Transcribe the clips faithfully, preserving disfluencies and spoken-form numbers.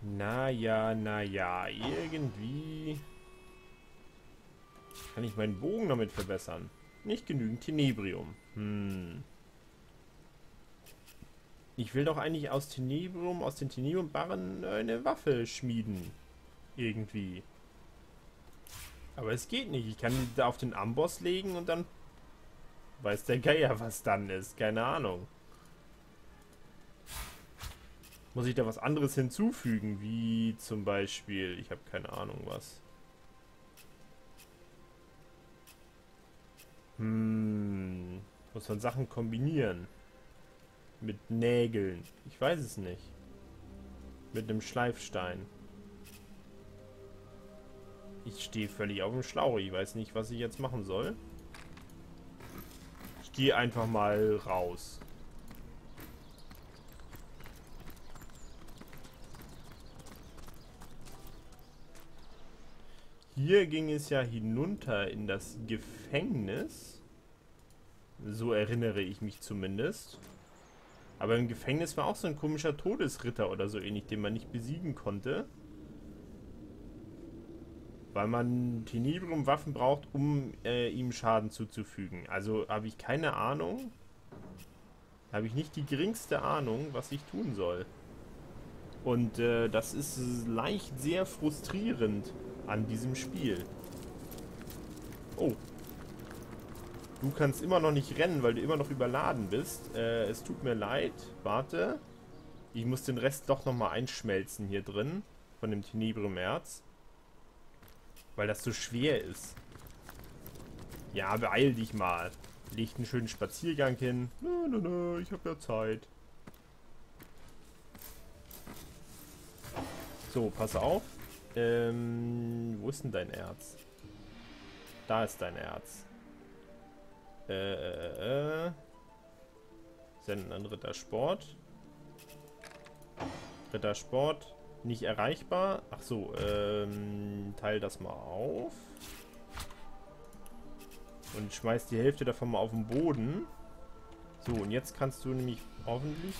Naja, naja, irgendwie kann ich meinen Bogen damit verbessern. Nicht genügend Tenebrium. Hm. Ich will doch eigentlich aus Tenebrium, aus den Tenebrium-Barren eine Waffe schmieden. Irgendwie. Aber es geht nicht. Ich kann die da auf den Amboss legen und dann weiß der Geier, was dann ist. Keine Ahnung. Muss ich da was anderes hinzufügen? Wie zum Beispiel, ich habe keine Ahnung was. Hm. Muss man Sachen kombinieren. Mit Nägeln. Ich weiß es nicht. Mit einem Schleifstein. Ich stehe völlig auf dem Schlauch. Ich weiß nicht, was ich jetzt machen soll. Ich gehe einfach mal raus. Hier ging es ja hinunter in das Gefängnis. So erinnere ich mich zumindest. Aber im Gefängnis war auch so ein komischer Todesritter oder so ähnlich, den man nicht besiegen konnte. Weil man Tenebrium-Waffen braucht, um äh, ihm Schaden zuzufügen. Also habe ich keine Ahnung. Habe ich nicht die geringste Ahnung, was ich tun soll. Und äh, das ist leicht sehr frustrierend an diesem Spiel. Oh. Du kannst immer noch nicht rennen, weil du immer noch überladen bist. Äh, es tut mir leid. Warte. Ich muss den Rest doch nochmal einschmelzen hier drin. Von dem Tenebrium-Erz. Weil das so schwer ist. Ja, beeil dich mal. Leg einen schönen Spaziergang hin. Nö, nö, nö, ich habe ja Zeit. So, pass auf. Ähm, wo ist denn dein Erz? Da ist dein Erz. Äh, äh, äh. Senden an Rittersport. Rittersport. Nicht erreichbar. Ach so, ähm, teil das mal auf. Und schmeiß die Hälfte davon mal auf den Boden. So, und jetzt kannst du nämlich hoffentlich...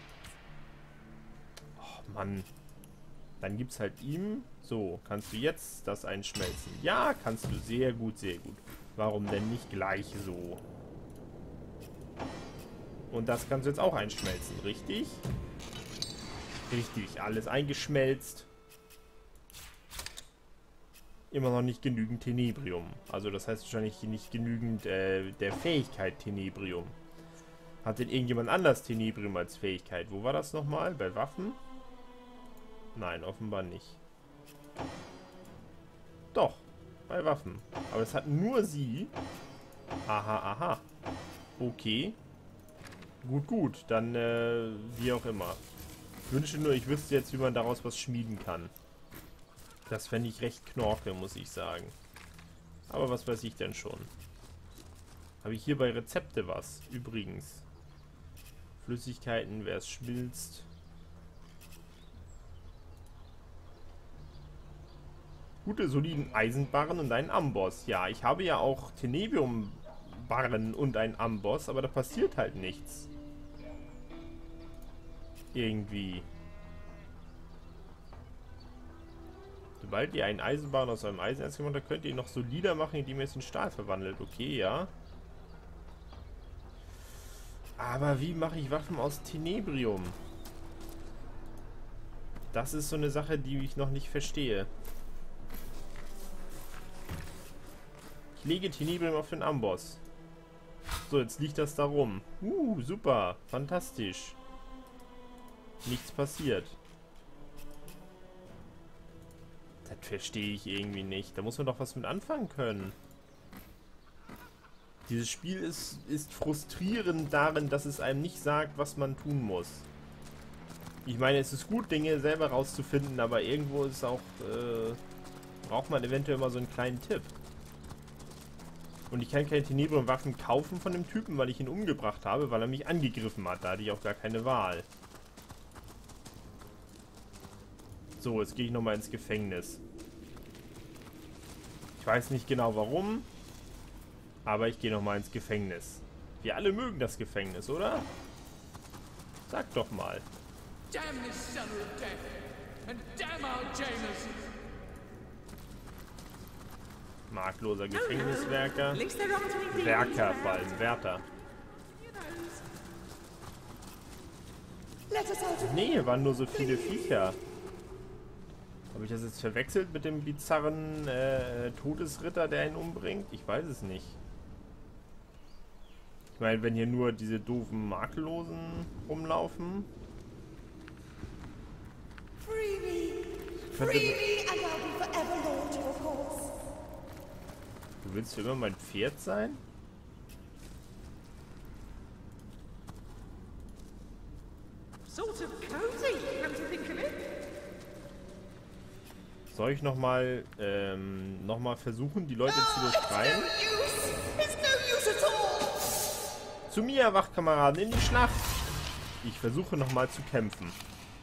Oh, Mann. Dann gibt's halt ihm... So, kannst du jetzt das einschmelzen? Ja, kannst du. Sehr gut, sehr gut. Warum denn nicht gleich so? Und das kannst du jetzt auch einschmelzen, richtig? Richtig, alles eingeschmelzt. Immer noch nicht genügend Tenebrium. Also das heißt wahrscheinlich nicht genügend äh, der Fähigkeit Tenebrium. Hat denn irgendjemand anders Tenebrium als Fähigkeit? Wo war das nochmal? Bei Waffen? Nein, offenbar nicht. Doch, bei Waffen. Aber es hat nur sie. Aha, aha. Okay. Gut, gut. Dann, äh, wie auch immer. Ich wünsche nur, ich wüsste jetzt, wie man daraus was schmieden kann. Das fände ich recht knorke, muss ich sagen. Aber was weiß ich denn schon? Habe ich hier bei Rezepte was? Übrigens. Flüssigkeiten, wer es schmilzt. Gute, soliden Eisenbarren und einen Amboss. Ja, ich habe ja auch Tenebrium-Barren und einen Amboss, aber da passiert halt nichts. Irgendwie. Sobald ihr einen Eisenbarren aus einem Eisenerz gemacht habt, könnt ihr ihn noch solider machen, indem ihr es in Stahl verwandelt. Okay, ja. Aber wie mache ich Waffen aus Tenebrium? Das ist so eine Sache, die ich noch nicht verstehe. Ich lege Tenebrium auf den Amboss. So, jetzt liegt das da rum. Uh, super. Fantastisch. Nichts passiert. Das verstehe ich irgendwie nicht. Da muss man doch was mit anfangen können. Dieses Spiel ist, ist frustrierend darin, dass es einem nicht sagt, was man tun muss. Ich meine, es ist gut, Dinge selber rauszufinden, aber irgendwo ist auch, äh, braucht man eventuell mal so einen kleinen Tipp. Und ich kann keine Tenebrium-Waffen kaufen von dem Typen, weil ich ihn umgebracht habe, weil er mich angegriffen hat. Da hatte ich auch gar keine Wahl. So, jetzt gehe ich nochmal ins Gefängnis. Ich weiß nicht genau warum, aber ich gehe nochmal ins Gefängnis. Wir alle mögen das Gefängnis, oder? Sag doch mal. Damn this son of a death! Markloser Gefängniswerker. Werker vor allem, Wärter. Nee, hier waren nur so viele Viecher. Habe ich das jetzt verwechselt mit dem bizarren äh, Todesritter, der ihn umbringt? Ich weiß es nicht. Ich meine, wenn hier nur diese doofen Makellosen rumlaufen. Free me. Free me and I'll be forever loyal to your cause. Du willst für immer mein Pferd sein? Sort of cozy, come to think of it. Soll ich nochmal ähm, noch mal versuchen, die Leute zu befreien? It's no use at all. Zu mir, Wachkameraden, in die Schlacht! Ich versuche nochmal zu kämpfen.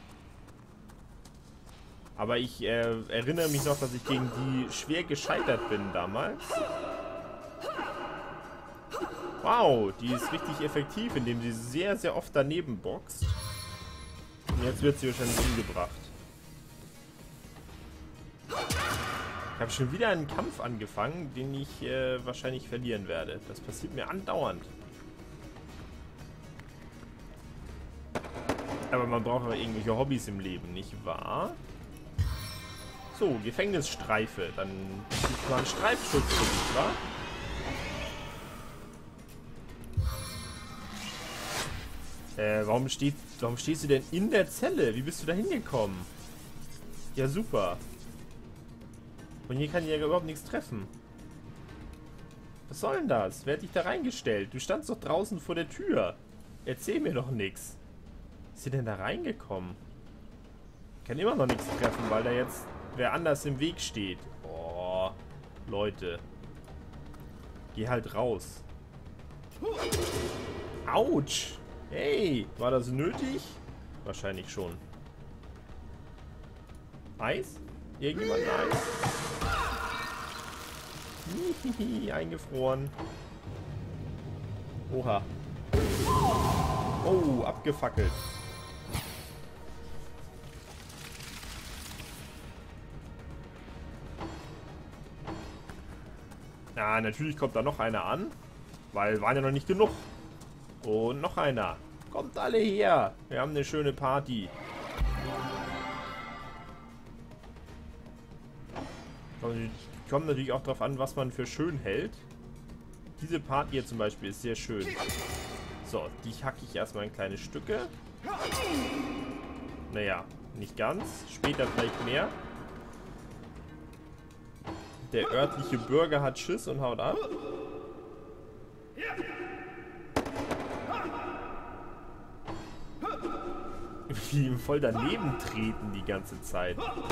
Aber ich äh, erinnere mich noch, dass ich gegen die schwer gescheitert bin damals. Wow, die ist richtig effektiv, indem sie sehr, sehr oft daneben boxt. Und jetzt wird sie wahrscheinlich umgebracht. Ich habe schon wieder einen Kampf angefangen, den ich äh, wahrscheinlich verlieren werde. Das passiert mir andauernd. Aber man braucht aber irgendwelche Hobbys im Leben, nicht wahr? So, Gefängnisstreife. Dann gibt man einen Streifschutz für dich, wa? Äh, warum, steht, warum stehst du denn in der Zelle? Wie bist du da hingekommen? Ja, super. Und hier kann ich ja überhaupt nichts treffen. Was soll denn das? Wer hat dich da reingestellt? Du standst doch draußen vor der Tür. Erzähl mir doch nichts. Ist sie denn da reingekommen? Ich kann immer noch nichts treffen, weil da jetzt wer anders im Weg steht. Oh, Leute. Geh halt raus. Autsch. Hey, war das nötig? Wahrscheinlich schon. Eis? Irgendjemand Eis? Hihihi, eingefroren. Oha. Oh, abgefackelt. Na, natürlich kommt da noch einer an. Weil waren ja noch nicht genug. Und noch einer. Kommt alle her. Wir haben eine schöne Party. Kommt natürlich auch darauf an, was man für schön hält. Diese Party hier zum Beispiel ist sehr schön. So, die hacke ich erstmal in kleine Stücke. Naja, nicht ganz. Später vielleicht mehr. Der örtliche Bürger hat Schiss und haut ab. Wie ihm voll daneben treten die ganze Zeit.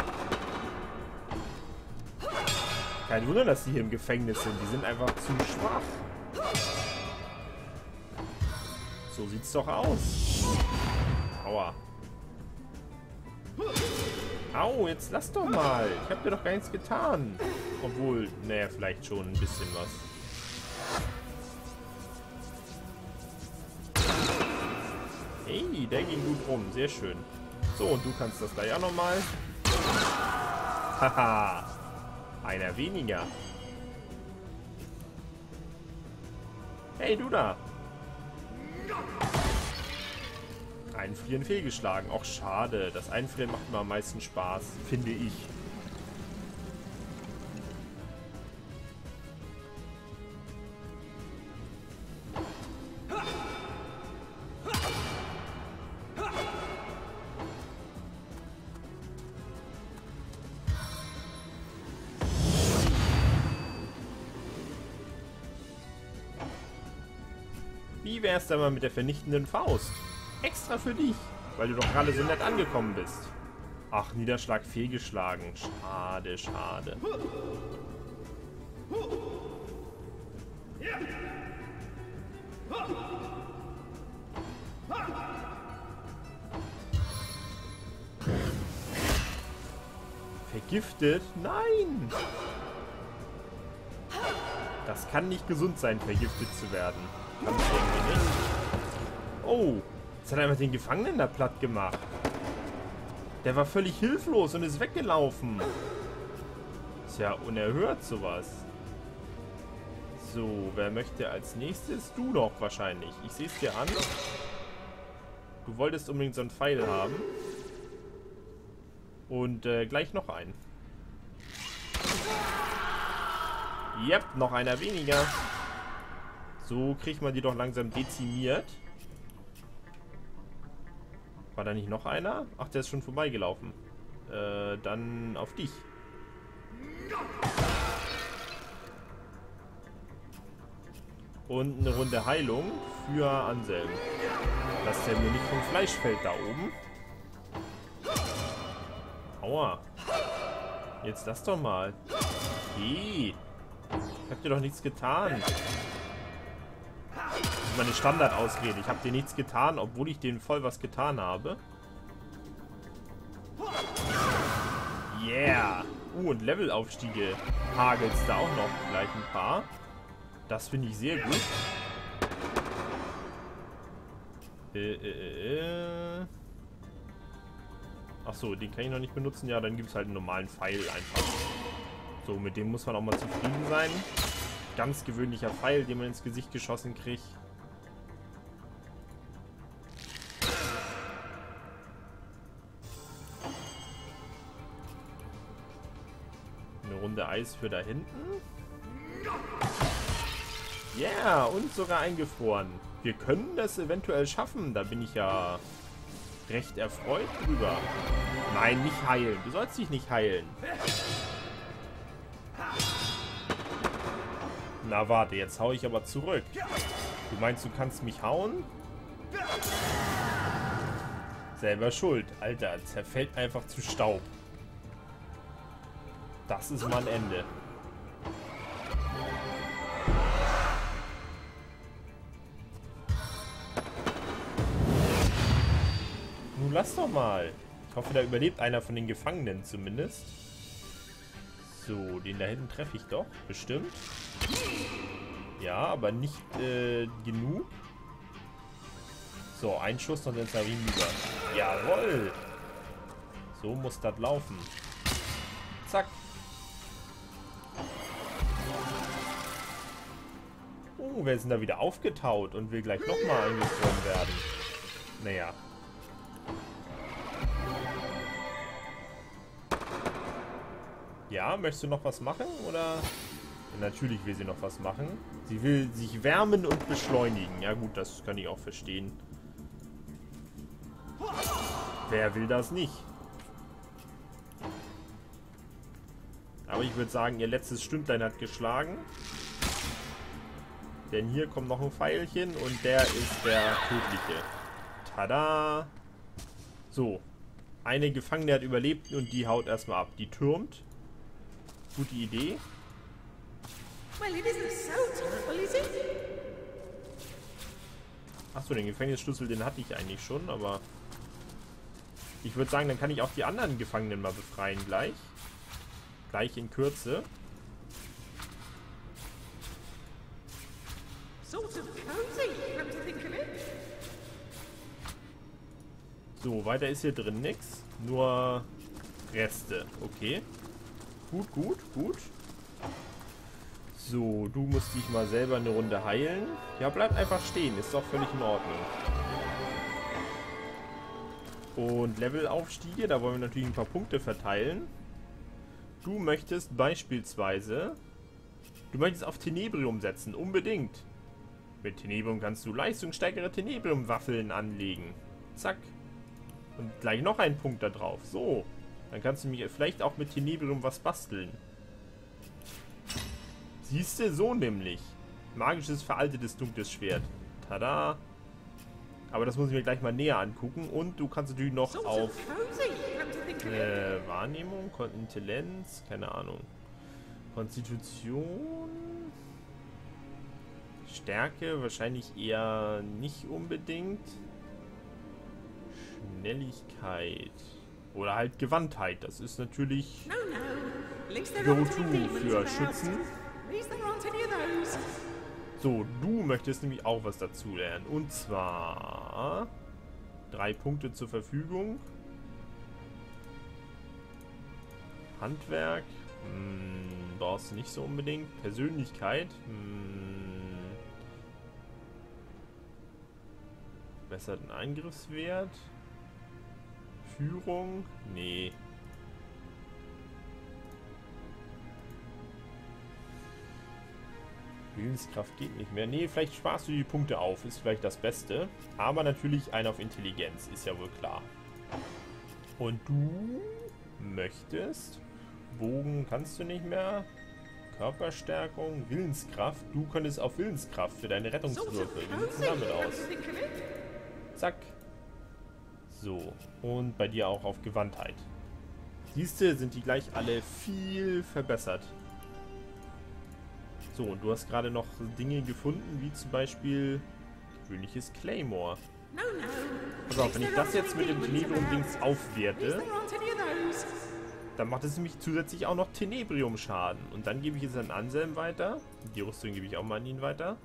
Kein Wunder, dass die hier im Gefängnis sind. Die sind einfach zu schwach. So sieht's doch aus. Aua. Au, jetzt lass doch mal. Ich hab dir doch gar nichts getan. Obwohl, naja, vielleicht schon ein bisschen was. Hey, der ging gut rum. Sehr schön. So, und du kannst das gleich auch nochmal. Haha. Einer weniger. Hey, du da. Einfrieren fehlgeschlagen. Auch schade. Das Einfrieren macht mir am meisten Spaß, finde ich. Wie wär's denn mal mit der vernichtenden Faust? Extra für dich, weil du doch gerade so nett angekommen bist. Ach, Niederschlag fehlgeschlagen. Schade, schade. Vergiftet? Nein! Das kann nicht gesund sein, vergiftet zu werden. Kann es irgendwie nicht. Oh, jetzt hat er einfach den Gefangenen da platt gemacht. Der war völlig hilflos und ist weggelaufen. Ist ja unerhört, sowas. So, wer möchte als nächstes? Du doch wahrscheinlich. Ich sehe es dir an. Du wolltest unbedingt so einen Pfeil haben. Und äh, gleich noch einen. Yep, noch einer weniger. So kriegt man die doch langsam dezimiert. War da nicht noch einer? Ach, der ist schon vorbeigelaufen. Äh, dann auf dich. Und eine Runde Heilung für Anselm. Dass der mir nicht vom Fleisch fällt da oben. Aua. Jetzt das doch mal. Hey. Ich hab dir doch nichts getan. Das ist meine Standardausrede. Ich hab dir nichts getan, obwohl ich denen voll was getan habe. Yeah. Uh, und Levelaufstiege hagelt's da auch noch gleich ein paar. Das finde ich sehr gut. Äh, äh, äh. Achso, den kann ich noch nicht benutzen. Ja, dann gibt es halt einen normalen Pfeil einfach. So, mit dem muss man auch mal zufrieden sein. Ganz gewöhnlicher Pfeil, den man ins Gesicht geschossen kriegt. Eine Runde Eis für da hinten. Ja, yeah, und sogar eingefroren. Wir können das eventuell schaffen. Da bin ich ja recht erfreut drüber. Nein, nicht heilen. Du sollst dich nicht heilen. Na warte, jetzt hau ich aber zurück. Du meinst, du kannst mich hauen? Selber schuld. Alter, zerfällt einfach zu Staub. Das ist mal ein Ende. Nun lass doch mal. Ich hoffe, da überlebt einer von den Gefangenen zumindest. So, den da hinten treffe ich doch. Bestimmt. Ja, aber nicht äh, genug. So, ein Schuss und dann ist er hinüber. Jawohl. So muss das laufen. Zack. Oh, wer ist denn da wieder aufgetaut und will gleich nochmal eingefroren werden? Naja. Ja, möchtest du noch was machen, oder? Ja, natürlich will sie noch was machen. Sie will sich wärmen und beschleunigen. Ja gut, das kann ich auch verstehen. Wer will das nicht? Aber ich würde sagen, ihr letztes Stündlein hat geschlagen. Denn hier kommt noch ein Pfeilchen und der ist der tödliche. Tada! So. Eine Gefangene hat überlebt und die haut erstmal ab. Die türmt. Gute Idee. Well, it isn't so terrible, is it? Achso, den Gefängnisschlüssel, den hatte ich eigentlich schon, aber ich würde sagen, dann kann ich auch die anderen Gefangenen mal befreien gleich. Gleich in Kürze. Sort of cozy, come to think of it. So, weiter ist hier drin nichts. Nur Reste. Okay. Gut, gut, gut. So, du musst dich mal selber eine Runde heilen. Ja, bleib einfach stehen. Ist doch völlig in Ordnung. Und Levelaufstiege, da wollen wir natürlich ein paar Punkte verteilen. Du möchtest beispielsweise... Du möchtest auf Tenebrium setzen. Unbedingt. Mit Tenebrium kannst du leistungsstärkere Tenebrium-Waffeln anlegen. Zack. Und gleich noch ein Punkt da drauf. So. Dann kannst du mir vielleicht auch mit Tenebrium was basteln. Siehst du, so nämlich. Magisches, veraltetes, dunkles Schwert. Tada. Aber das muss ich mir gleich mal näher angucken. Und du kannst natürlich noch auf äh, Wahrnehmung, Intelligenz, keine Ahnung. Konstitution. Stärke wahrscheinlich eher nicht unbedingt. Schnelligkeit. Oder halt Gewandtheit. Das ist natürlich Go-To für Schützen. So, du möchtest nämlich auch was dazu lernen. Und zwar drei Punkte zur Verfügung. Handwerk. Hm, brauchst du nicht so unbedingt. Persönlichkeit. Hm. Besserten Angriffswert. Führung. Nee. Willenskraft geht nicht mehr. Nee, vielleicht sparst du die Punkte auf. Ist vielleicht das Beste. Aber natürlich ein auf Intelligenz. Ist ja wohl klar. Und du möchtest... Bogen kannst du nicht mehr. Körperstärkung, Willenskraft. Du könntest auf Willenskraft für deine Rettungswürfe. Wie sieht es damit aus? Zack. So. Und bei dir auch auf Gewandtheit. Siehst du, sind die gleich alle viel verbessert. So, und du hast gerade noch Dinge gefunden, wie zum Beispiel gewöhnliches Claymore. Pass auf, wenn ich das jetzt mit dem Tenebrium-Dings aufwerte, dann macht es nämlich zusätzlich auch noch Tenebrium-Schaden. Und dann gebe ich es an Anselm weiter. Die Rüstung gebe ich auch mal an ihn weiter.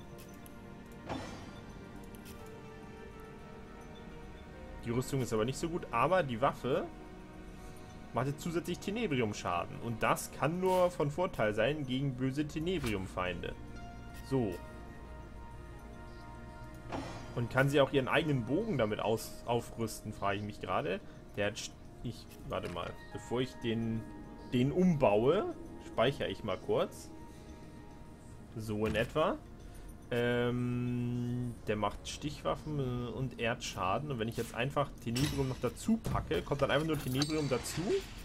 Die Rüstung ist aber nicht so gut, aber die Waffe macht jetzt zusätzlich Tenebrium-Schaden. Und das kann nur von Vorteil sein gegen böse Tenebrium-Feinde. So. Und kann sie auch ihren eigenen Bogen damit aus, aufrüsten, frage ich mich gerade. Der hat... Ich... Warte mal. Bevor ich den, den umbaue, speichere ich mal kurz. So in etwa. Ähm, der macht Stichwaffen und Erdschaden. Und wenn ich jetzt einfach Tenebrium noch dazu packe, kommt dann einfach nur Tenebrium dazu.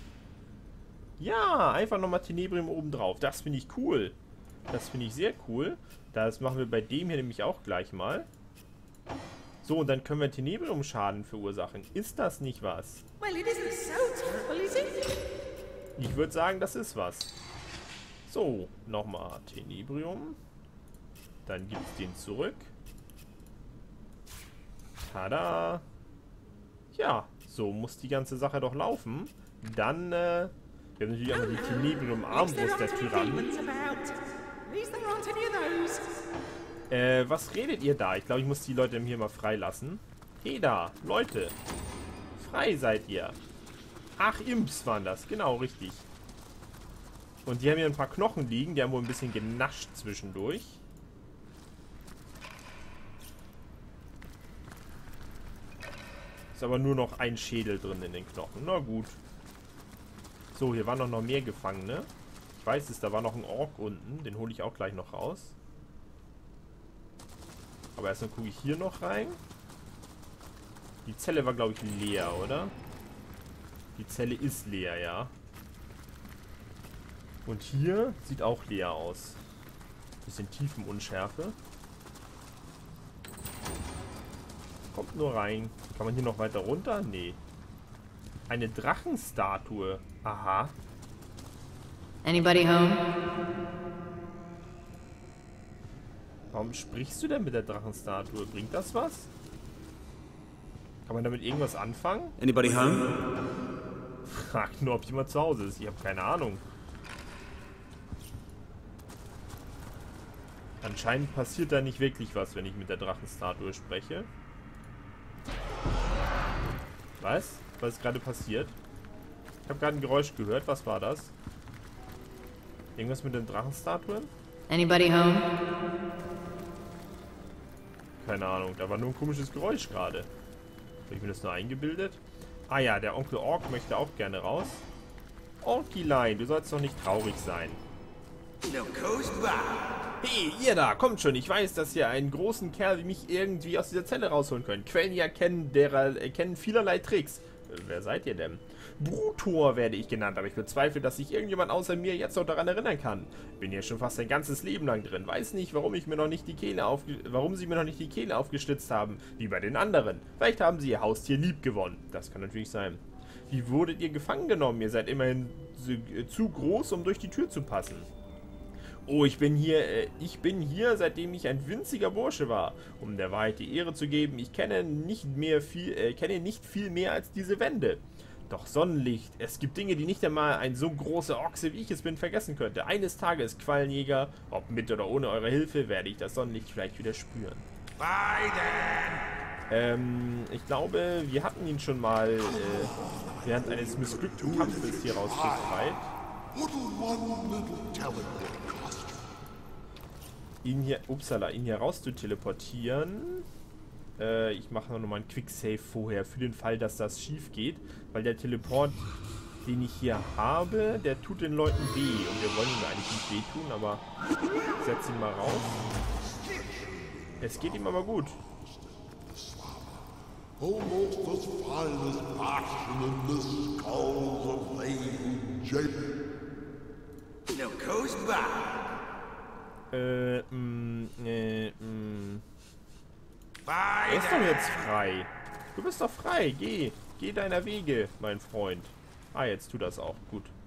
Ja, einfach nochmal Tenebrium oben drauf. Das finde ich cool. Das finde ich sehr cool. Das machen wir bei dem hier nämlich auch gleich mal. So, und dann können wir Tenebrium-Schaden verursachen. Ist das nicht was? Well, it isn't so terrible, is it? Ich würde sagen, das ist was. So, nochmal Tenebrium. Dann gibt es den zurück. Tada. Ja, so muss die ganze Sache doch laufen. Dann, äh, wir haben natürlich einmal die Tenebrium-Armbrust der Tyrannen. Äh, was redet ihr da? Ich glaube, ich muss die Leute hier mal freilassen. Hey da, Leute. Frei seid ihr. Ach, Imps waren das. Genau, richtig. Und die haben hier ein paar Knochen liegen. Die haben wohl ein bisschen genascht zwischendurch. Ist aber nur noch ein Schädel drin in den Knochen. Na gut. So, hier waren noch, noch mehr Gefangene. Ich weiß es, da war noch ein Ork unten. Den hole ich auch gleich noch raus. Aber erstmal gucke ich hier noch rein. Die Zelle war, glaube ich, leer, oder? Die Zelle ist leer, ja. Und hier sieht auch leer aus. Bisschen Tiefenunschärfe. Kommt nur rein. Kann man hier noch weiter runter? Nee. Eine Drachenstatue. Aha. Anybody home? Warum sprichst du denn mit der Drachenstatue? Bringt das was? Kann man damit irgendwas anfangen? Anybody home? Fragt nur, ob jemand zu Hause ist. Ich habe keine Ahnung. Anscheinend passiert da nicht wirklich was, wenn ich mit der Drachenstatue spreche. Was? Was ist gerade passiert? Ich habe gerade ein Geräusch gehört. Was war das? Irgendwas mit den Drachenstatuen? Anybody home? Keine Ahnung. Da war nur ein komisches Geräusch gerade. Habe ich mir das nur eingebildet? Ah ja, der Onkel Ork möchte auch gerne raus. Orkilein, du sollst doch nicht traurig sein. Hey, ihr da, kommt schon. Ich weiß, dass ihr einen großen Kerl wie mich irgendwie aus dieser Zelle rausholen könnt. Quellenjäger kennen, derer, äh, kennen vielerlei Tricks. Äh, wer seid ihr denn? Brutor werde ich genannt, aber ich bezweifle, dass sich irgendjemand außer mir jetzt noch daran erinnern kann. Bin hier schon fast ein ganzes Leben lang drin. Weiß nicht, warum ich mir noch nicht die Kehle auf, warum sie mir noch nicht die Kehle aufgeschlitzt haben, wie bei den anderen. Vielleicht haben sie ihr Haustier lieb gewonnen. Das kann natürlich sein. Wie wurdet ihr gefangen genommen? Ihr seid immerhin zu, äh, zu groß, um durch die Tür zu passen. Oh, ich bin hier, äh, ich bin hier, seitdem ich ein winziger Bursche war. Um der Wahrheit die Ehre zu geben, ich kenne nicht mehr viel, äh, kenne nicht viel mehr als diese Wände. Doch Sonnenlicht, es gibt Dinge, die nicht einmal ein so großer Ochse wie ich es bin vergessen könnte. Eines Tages, Quallenjäger, ob mit oder ohne eure Hilfe, werde ich das Sonnenlicht vielleicht wieder spüren. Biden! Ähm, ich glaube, wir hatten ihn schon mal äh, während eines missglückten Kampfes hier rausbefreit. Ihn hier, upsala, ihn hier raus zu teleportieren. Äh, ich mache noch mal einen Quick-Save vorher, für den Fall, dass das schief geht. Weil der Teleport, den ich hier habe, der tut den Leuten weh. Und wir wollen ihm eigentlich nicht wehtun, aber ich setze ihn mal raus. Es geht ihm aber gut. Almost as fine as passion in the skulls of Lady Jane. Look who's back. Äh, mh, äh, mh. Bye. Er ist doch jetzt frei. Du bist doch frei. Geh. Geh deiner Wege, mein Freund. Ah, jetzt tu das auch. Gut.